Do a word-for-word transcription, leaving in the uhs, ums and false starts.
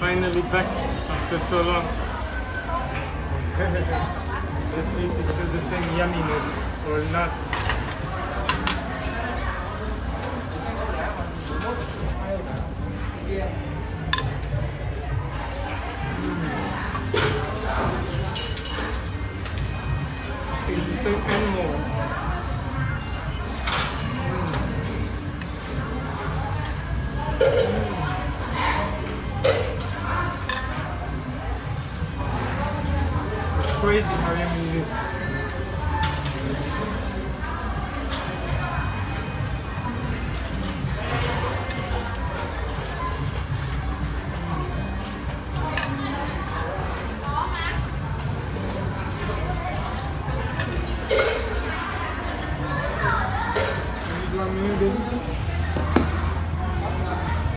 Finally back after so long. Let's see if it's still the same yumminess or not. It's the same animal. Crazy how yummy it is.